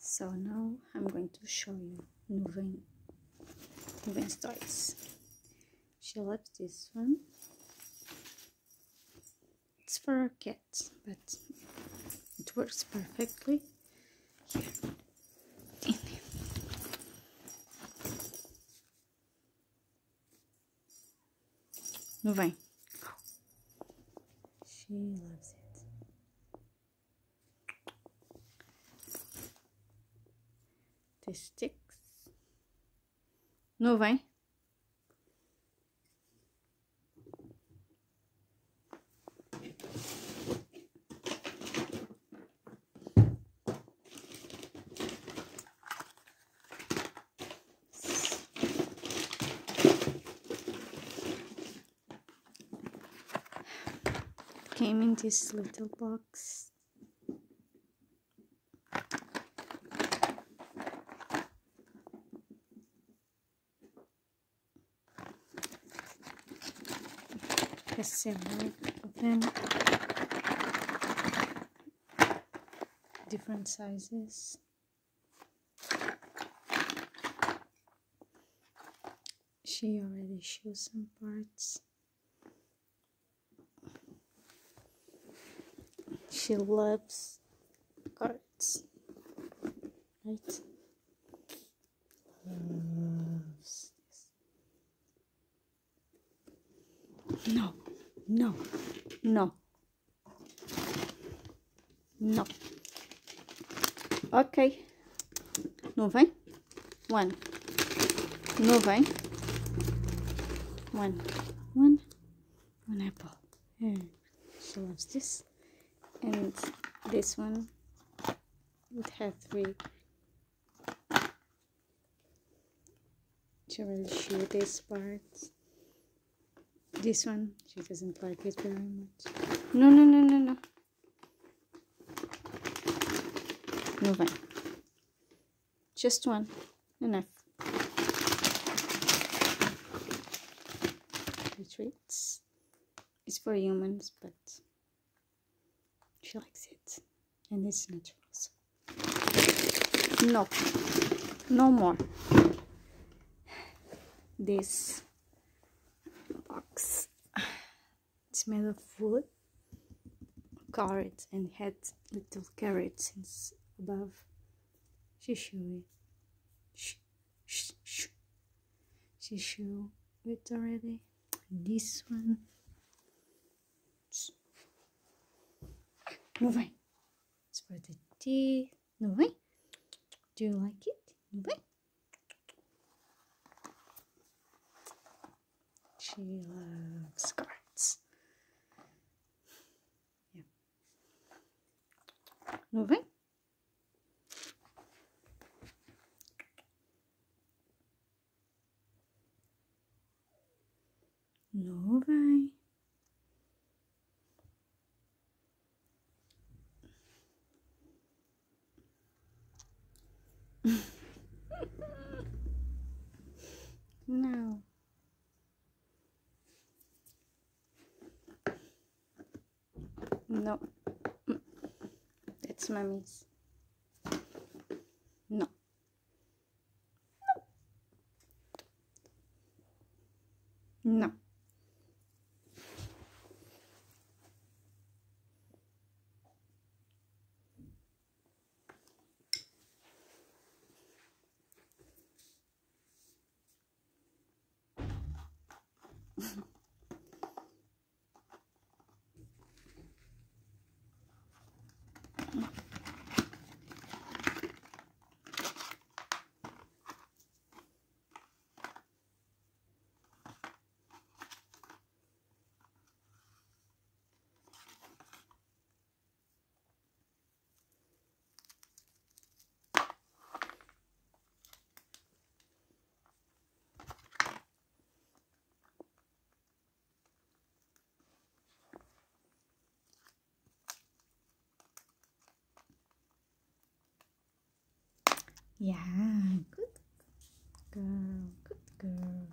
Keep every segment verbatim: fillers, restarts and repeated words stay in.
So now I'm going to show you Nuven, Nuven's toys. She loves this one. It's for a cat, but it works perfectly. Here. Nuven. She loves it. The sticks. Nuven. Came in this little box. Has several of them, different sizes. She already shows some parts. She loves cards, right? Loves this. No, no, no, no. Ok. Nuven. One. Nuven. One. One. One apple. Yeah. She loves this. And this one would have three. She will show this part. This one, she doesn't like it very much. No, no, no, no, no. No one. Just one. Enough. The treats is for humans, but she likes it, and it's natural. So. No, no more. This box, it's made of wood, carrots, and had little carrots above. She showed it. Shh, shh, shh. She showed it already. This one. Nuven. It's for the teeth. Nuven. Do you like it? Nuven. She loves cards. Yeah. Nuven. Nuven. No. No. That's mommy's. No. No. Yeah, good girl, good girl.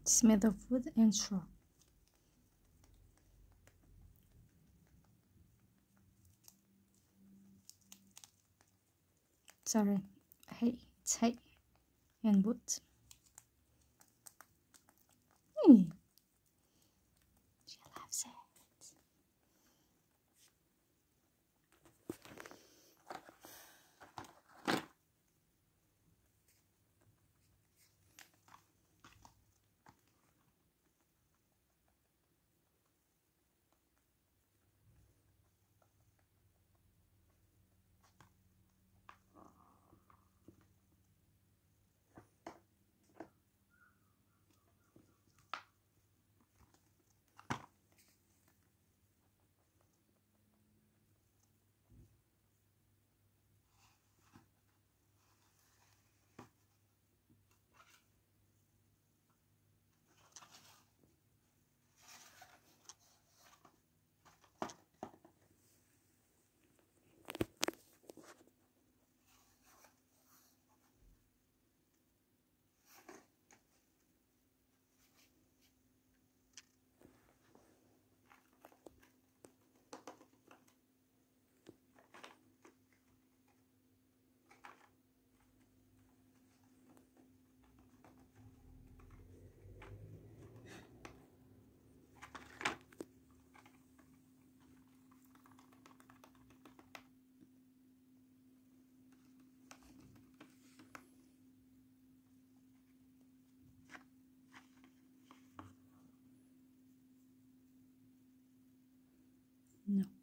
It's made of wood and straw. Sorry, hay. It's hay and wood. Hmm. She loves it. No.